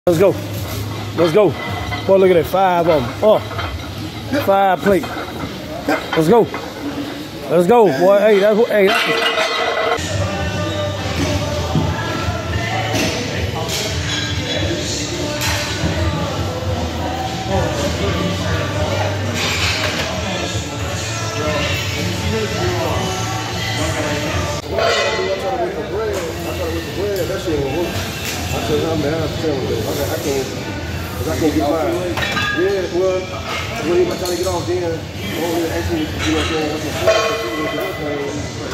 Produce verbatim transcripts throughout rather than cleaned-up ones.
Let's go. Let's go. Boy, look at that. Five of them. Oh, five plate. Let's go. Let's go, boy. Hey, that's hey. That's I said, I'm man, I'm telling you, I can't, cause I can't get mine. Yeah, well, when he was trying to get off, then, oh, he actually, you know what I'm saying, what's the plan,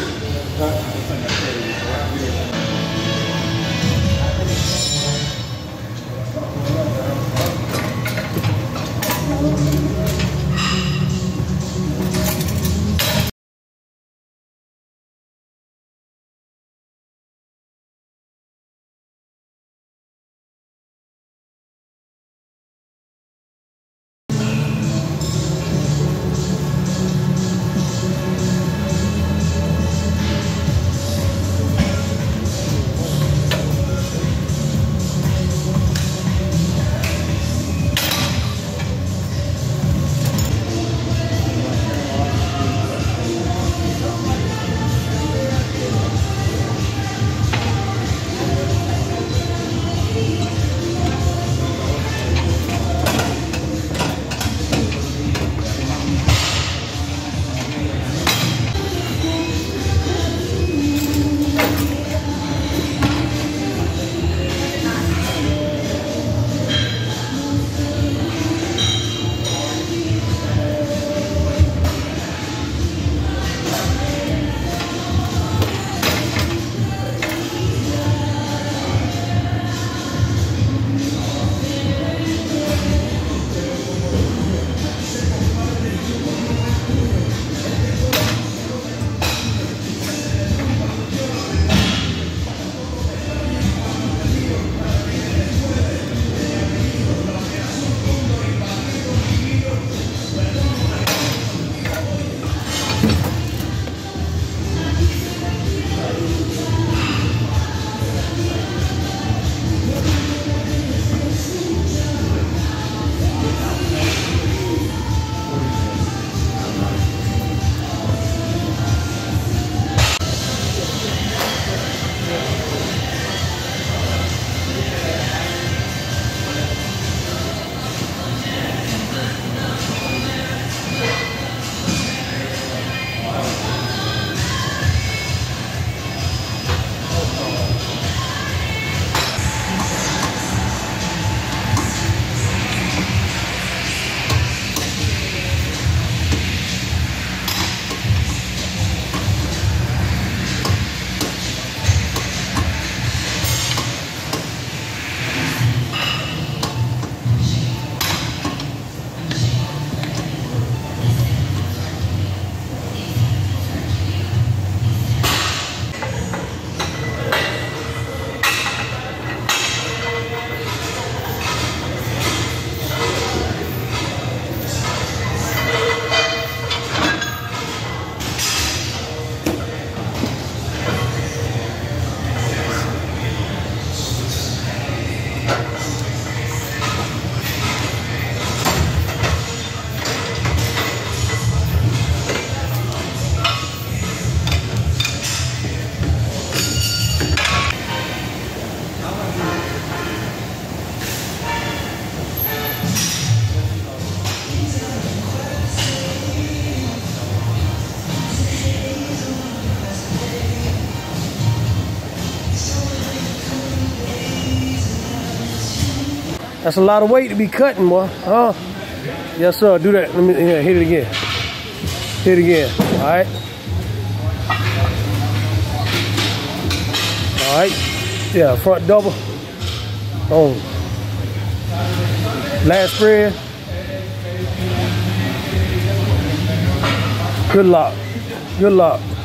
That's a lot of weight to be cutting, boy. Huh? Yes, sir. Do that. Let me yeah, hit it again. Hit it again. All right. All right. Yeah, front double. On. Last spread. Good lock. Good lock.